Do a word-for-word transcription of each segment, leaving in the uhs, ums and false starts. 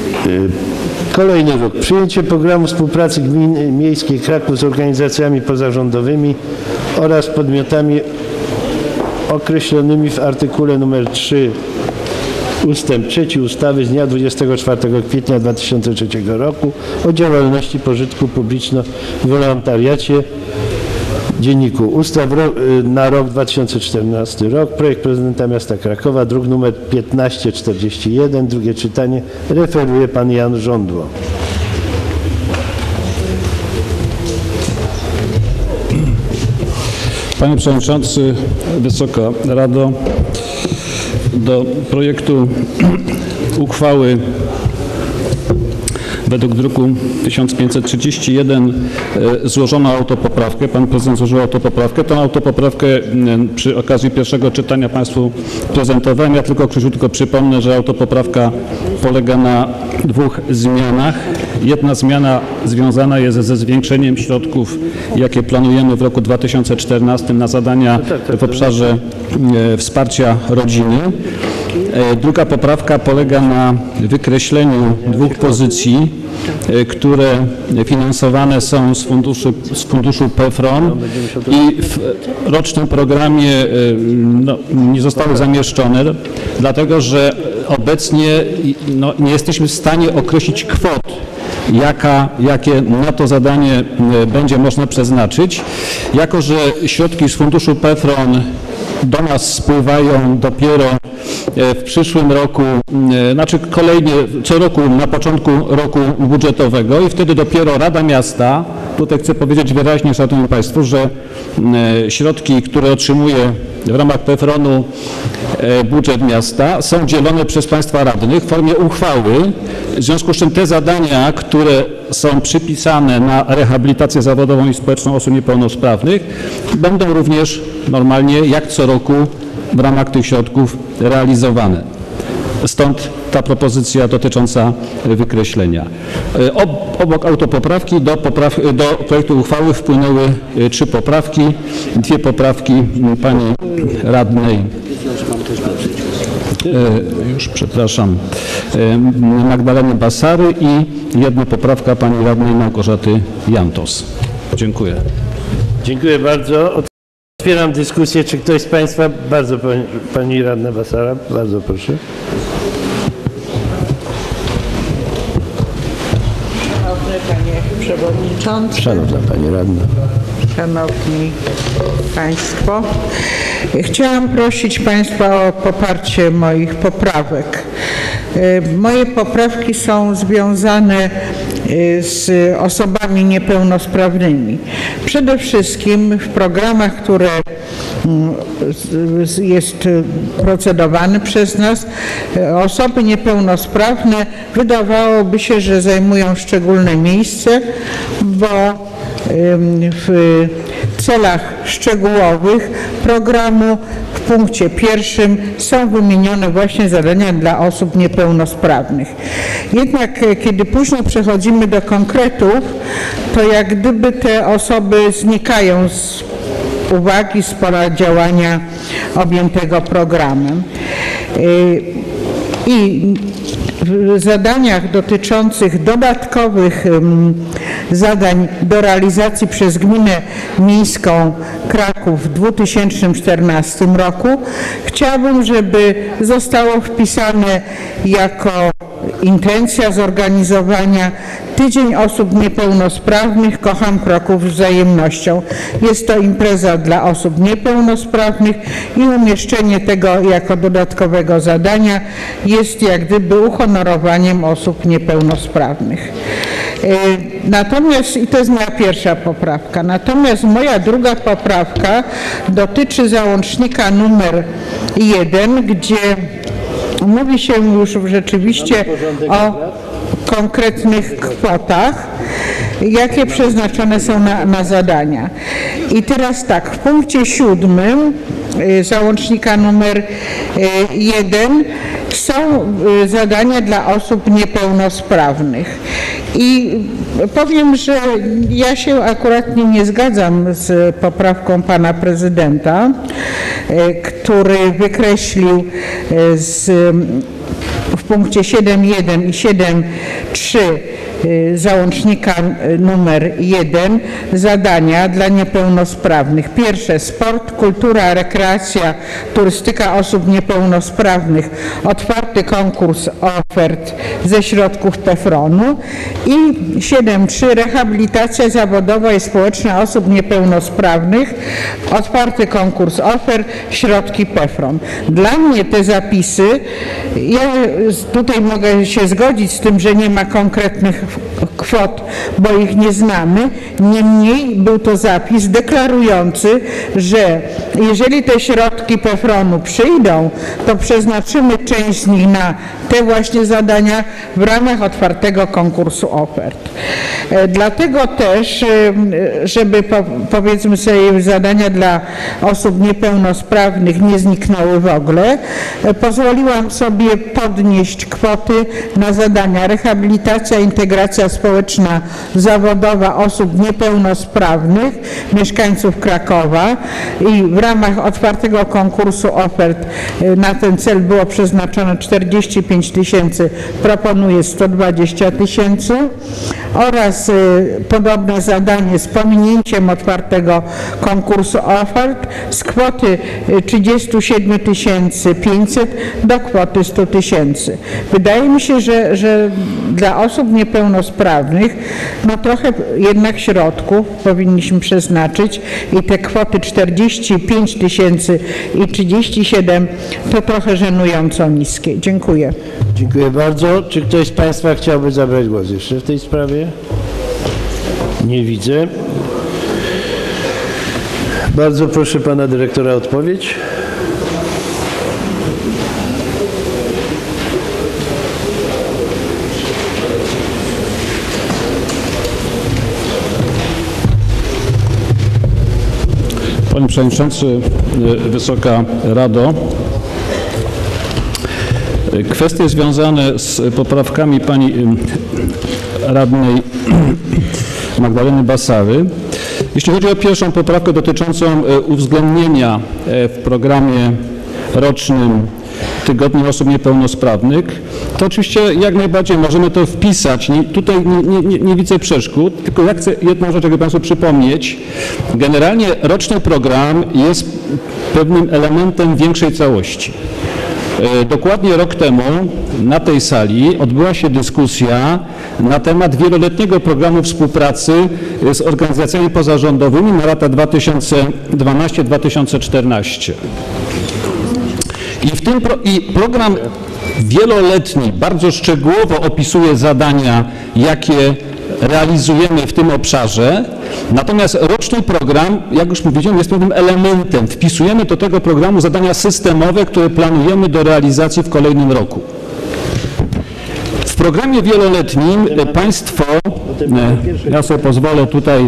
Kolejny rok. Przyjęcie programu współpracy gminy miejskiej Kraków z organizacjami pozarządowymi oraz podmiotami określonymi w artykule numer trzy ustęp trzeci ustawy z dnia dwudziestego czwartego kwietnia dwa tysiące trzeciego roku o działalności pożytku publiczno-wolontariacie. Dzienniku Ustaw na rok dwa tysiące czternasty rok. Projekt prezydenta miasta Krakowa, druk nr piętnaście czterdzieści jeden, drugie czytanie. Referuje pan Jan Żądło. Panie Przewodniczący, Wysoka Rado, do projektu uchwały według druku tysiąc pięćset trzydzieści jeden złożono autopoprawkę. Pan prezydent złożył autopoprawkę. Tą autopoprawkę przy okazji pierwszego czytania Państwu prezentowałem. Ja tylko króciutko przypomnę, że autopoprawka polega na dwóch zmianach. Jedna zmiana związana jest ze zwiększeniem środków, jakie planujemy w roku dwa tysiące czternastym na zadania w obszarze wsparcia rodziny. Druga poprawka polega na wykreśleniu dwóch pozycji, które finansowane są z funduszu, z funduszu P F R O N i w rocznym programie no, nie zostały zamieszczone, dlatego że obecnie no, nie jesteśmy w stanie określić kwot, Jaka, jakie na to zadanie będzie można przeznaczyć. Jako że środki z funduszu P F R O N do nas spływają dopiero w przyszłym roku, znaczy kolejnie co roku na początku roku budżetowego i wtedy dopiero Rada Miasta, tutaj chcę powiedzieć wyraźnie, szanowni Państwo, że środki, które otrzymuje w ramach P F R O N-u budżet miasta, są dzielone przez Państwa radnych w formie uchwały, w związku z czym te zadania, które są przypisane na rehabilitację zawodową i społeczną osób niepełnosprawnych, będą również normalnie jak co roku w ramach tych środków realizowane. Stąd ta propozycja dotycząca wykreślenia. Obok autopoprawki do, popraw, do projektu uchwały wpłynęły trzy poprawki. Dwie poprawki pani radnej, już przepraszam, Magdaleny Basary i jedna poprawka pani radnej Małgorzaty Jantos. Dziękuję. Dziękuję bardzo. Otwieram dyskusję. Czy ktoś z Państwa, bardzo pani, pani radna Basara, bardzo proszę. Szanowny Panie Przewodniczący. Szanowna Pani Radna. Szanowni Państwo. Chciałam prosić Państwa o poparcie moich poprawek. Moje poprawki są związane z osobami niepełnosprawnymi. Przede wszystkim w programach, które jest procedowany przez nas, osoby niepełnosprawne wydawałoby się, że zajmują szczególne miejsce, bo w celach szczegółowych programu w punkcie pierwszym są wymienione właśnie zadania dla osób niepełnosprawnych. Jednak kiedy później przechodzimy do konkretów, to jak gdyby te osoby znikają z uwagi, z pola działania objętego programem. I w zadaniach dotyczących dodatkowych zadań do realizacji przez Gminę Miejską Kraków w dwa tysiące czternastym roku chciałabym, żeby zostało wpisane jako intencja zorganizowania Tydzień Osób Niepełnosprawnych Kocham Kraków z wzajemnością. Jest to impreza dla osób niepełnosprawnych i umieszczenie tego jako dodatkowego zadania jest jak gdyby uhonorowaniem osób niepełnosprawnych. Natomiast, i to jest moja pierwsza poprawka, natomiast moja druga poprawka dotyczy załącznika numer jeden, gdzie mówi się już rzeczywiście o konkretnych kwotach, jakie przeznaczone są na, na zadania. I teraz tak, w punkcie siódmym załącznika numer jeden są zadania dla osób niepełnosprawnych. I powiem, że ja się akurat nie, nie zgadzam z poprawką pana prezydenta, który wykreślił z w punkcie siedem jeden i siedem trzy załącznika numer jeden zadania dla niepełnosprawnych. Pierwsze, sport, kultura, rekreacja, turystyka osób niepełnosprawnych. Otwarty konkurs ofert ze środków PEFRON-u i siedem trzy, rehabilitacja zawodowa i społeczna osób niepełnosprawnych. Otwarty konkurs ofert, środki PEFRON. Dla mnie te zapisy, ja tutaj mogę się zgodzić z tym, że nie ma konkretnych kwot, bo ich nie znamy. Niemniej był to zapis deklarujący, że jeżeli te środki PEFRON-u przyjdą, to przeznaczymy część z nich na te właśnie zadania w ramach otwartego konkursu ofert. Dlatego też, żeby powiedzmy sobie zadania dla osób niepełnosprawnych nie zniknęły w ogóle, pozwoliłam sobie podnieść kwoty na zadania rehabilitacja, integracja społeczna, zawodowa osób niepełnosprawnych, mieszkańców Krakowa i w ramach otwartego konkursu ofert na ten cel było przeznaczone czterdzieści pięć tysięcy, proponuję sto dwadzieścia tysięcy oraz podobne zadanie z pominięciem otwartego konkursu ofert z kwoty trzydzieści siedem tysięcy pięćset do kwoty sto tysięcy. Wydaje mi się, że, że dla osób niepełnosprawnych no trochę jednak środków powinniśmy przeznaczyć i te kwoty czterdzieści pięć tysięcy i trzydzieści siedem to trochę żenująco niskie. Dziękuję. Dziękuję bardzo. Czy ktoś z Państwa chciałby zabrać głos jeszcze w tej sprawie? Nie widzę. Bardzo proszę Pana Dyrektora o odpowiedź. Panie Przewodniczący, Wysoka Rado, kwestie związane z poprawkami Pani Radnej Magdaleny Basary. Jeśli chodzi o pierwszą poprawkę dotyczącą uwzględnienia w programie rocznym Tygodnia Osób Niepełnosprawnych, to oczywiście jak najbardziej możemy to wpisać. Nie, tutaj nie, nie, nie widzę przeszkód, tylko ja chcę jedną rzecz, jakby Państwu przypomnieć. Generalnie roczny program jest pewnym elementem większej całości. Dokładnie rok temu na tej sali odbyła się dyskusja na temat wieloletniego programu współpracy z organizacjami pozarządowymi na lata dwa tysiące dwanaście do dwa tysiące czternaście. I, w tym pro, I program wieloletni bardzo szczegółowo opisuje zadania, jakie realizujemy w tym obszarze. Natomiast roczny program, jak już powiedziałem, jest pewnym elementem. Wpisujemy do tego programu zadania systemowe, które planujemy do realizacji w kolejnym roku. W programie wieloletnim Państwo, ja sobie pozwolę tutaj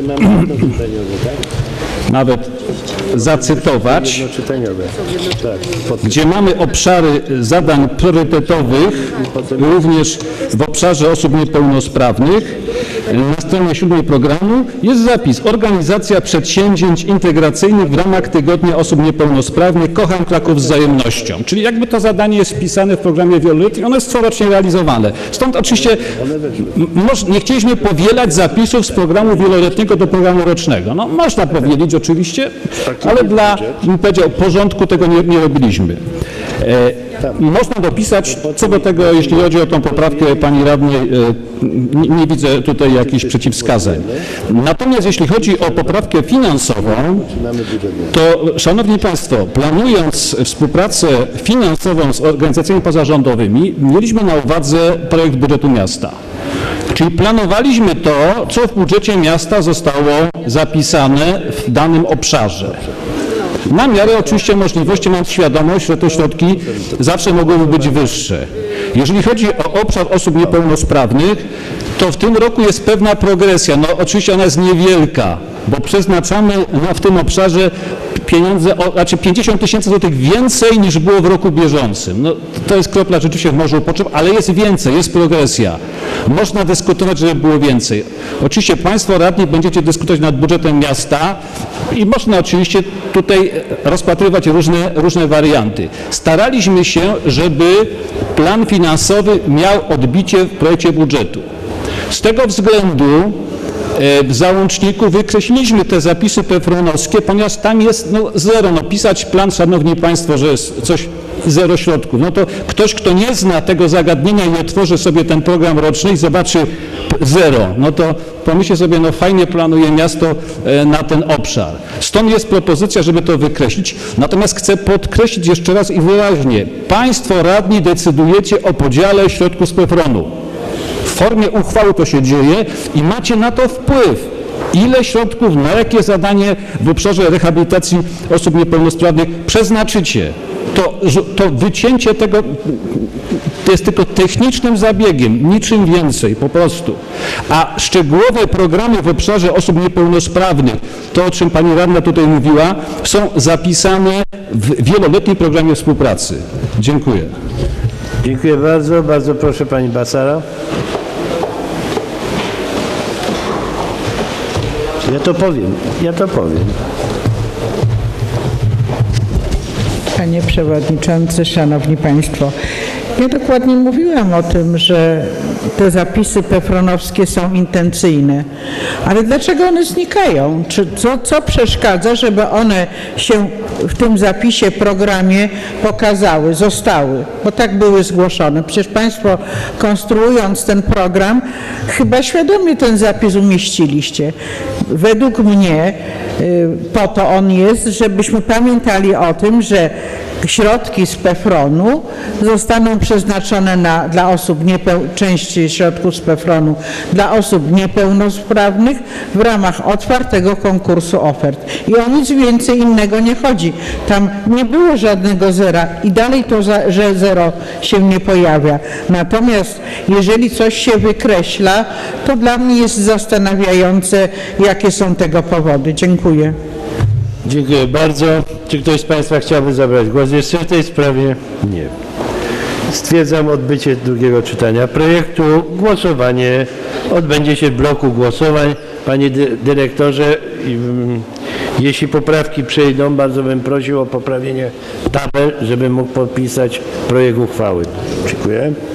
nawet zacytować, gdzie mamy obszary zadań priorytetowych, również w obszarze osób niepełnosprawnych. Na stronie siódmej programu jest zapis: organizacja przedsięwzięć integracyjnych w ramach Tygodnia Osób Niepełnosprawnych Kocham Kraków z wzajemnością. Czyli jakby to zadanie jest wpisane w programie wieloletnim, ono jest corocznie realizowane. Stąd oczywiście nie chcieliśmy powielać zapisów z programu wieloletniego do programu rocznego. No można powiedzieć oczywiście, ale dla, bym powiedział, porządku tego nie, nie robiliśmy. E, można dopisać, co do tego, jeśli chodzi o tą poprawkę Pani Radnej, e, nie, nie widzę tutaj jakichś przeciwwskazań. Natomiast jeśli chodzi o poprawkę finansową, to Szanowni Państwo, planując współpracę finansową z organizacjami pozarządowymi, mieliśmy na uwadze projekt budżetu miasta. Czyli planowaliśmy to, co w budżecie miasta zostało zapisane w danym obszarze. Na miarę oczywiście możliwości, mam świadomość, że te środki zawsze mogłyby być wyższe. Jeżeli chodzi o obszar osób niepełnosprawnych, to w tym roku jest pewna progresja. No oczywiście ona jest niewielka, bo przeznaczamy na, w tym obszarze pieniądze, o, znaczy pięćdziesiąt tysięcy złotych więcej niż było w roku bieżącym. No, to jest kropla rzeczywiście w morzu potrzeb, ale jest więcej, jest progresja. Można dyskutować, żeby było więcej. Oczywiście Państwo radni będziecie dyskutować nad budżetem miasta i można oczywiście tutaj rozpatrywać różne, różne warianty. Staraliśmy się, żeby plan finansowy miał odbicie w projekcie budżetu. Z tego względu w załączniku wykreśliliśmy te zapisy pefronowskie, ponieważ tam jest no, zero. No, pisać plan, szanowni Państwo, że jest coś zero środków. No to ktoś, kto nie zna tego zagadnienia i otworzy sobie ten program roczny i zobaczy zero, no to pomyślcie sobie, no fajnie planuje miasto na ten obszar. Stąd jest propozycja, żeby to wykreślić. Natomiast chcę podkreślić jeszcze raz i wyraźnie. Państwo radni decydujecie o podziale środków z pefronu. W formie uchwały to się dzieje i macie na to wpływ. Ile środków, na jakie zadanie w obszarze rehabilitacji osób niepełnosprawnych przeznaczycie. To, to wycięcie tego to jest tylko technicznym zabiegiem, niczym więcej po prostu. A szczegółowe programy w obszarze osób niepełnosprawnych, to o czym pani radna tutaj mówiła, są zapisane w wieloletnim programie współpracy. Dziękuję. Dziękuję bardzo. Bardzo proszę pani Basara. Ja to powiem, ja to powiem. Panie Przewodniczący, Szanowni Państwo, ja dokładnie mówiłam o tym, że te zapisy pefronowskie są intencyjne, ale dlaczego one znikają? Czy co, co przeszkadza, żeby one się w tym zapisie, programie pokazały, zostały, bo tak były zgłoszone. Przecież Państwo, konstruując ten program, chyba świadomie ten zapis umieściliście. Według mnie po to on jest, żebyśmy pamiętali o tym, że środki z pefronu zostaną przeznaczone na, dla osób, niepeł, część środków z pefronu dla osób niepełnosprawnych w ramach otwartego konkursu ofert. I o nic więcej innego nie chodzi. Tam nie było żadnego zera i dalej to, za, że zero się nie pojawia. Natomiast jeżeli coś się wykreśla, to dla mnie jest zastanawiające, jakie są tego powody. Dziękuję. Dziękuję bardzo. Czy ktoś z Państwa chciałby zabrać głos jeszcze w tej sprawie? Nie. Stwierdzam odbycie drugiego czytania projektu. Głosowanie odbędzie się w bloku głosowań. Panie dy dyrektorze, jeśli poprawki przejdą, bardzo bym prosił o poprawienie tabel, żebym mógł podpisać projekt uchwały. Dziękuję.